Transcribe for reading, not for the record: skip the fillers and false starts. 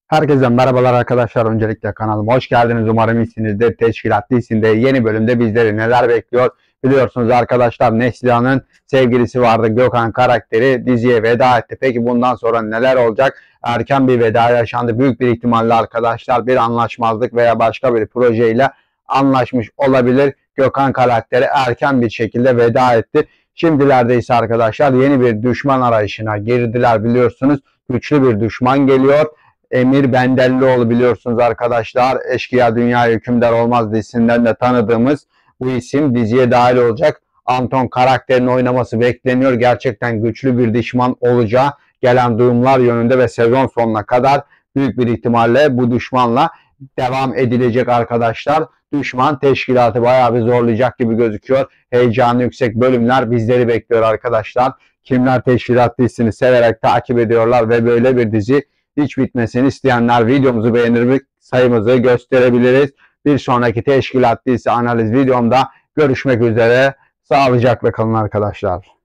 Herkese merhabalar arkadaşlar. Öncelikle kanalıma hoş geldiniz. Umarım iyisinizdir. Teşkilat dizisinde yeni bölümde bizleri neler bekliyor? Biliyorsunuz arkadaşlar, Neslihan'ın sevgilisi vardı. Gökhan karakteri diziye veda etti. Peki bundan sonra neler olacak? Erken bir veda yaşandı. Büyük bir ihtimalle arkadaşlar bir anlaşmazlık veya başka bir projeyle anlaşmış olabilir. Gökhan karakteri erken bir şekilde veda etti. Şimdilerde ise arkadaşlar yeni bir düşman arayışına girdiler, biliyorsunuz. Güçlü bir düşman geliyor. Emir Bendellioğlu, biliyorsunuz arkadaşlar. Eşkıya Dünya Hükümdar Olmaz dizisinden de tanıdığımız bu isim diziye dahil olacak. Anton karakterini oynaması bekleniyor. Gerçekten güçlü bir düşman olacağı gelen duyumlar yönünde ve sezon sonuna kadar büyük bir ihtimalle bu düşmanla devam edilecek arkadaşlar. Düşman teşkilatı bayağı bir zorlayacak gibi gözüküyor. Heyecanı yüksek bölümler bizleri bekliyor arkadaşlar. Kimler teşkilat dizisini severek takip ediyorlar ve böyle bir dizi hiç bitmesini isteyenler videomuzu beğenir, sayımızı gösterebiliriz. Bir sonraki teşkilat dizisi analiz videomda görüşmek üzere. Sağlıcakla kalın arkadaşlar.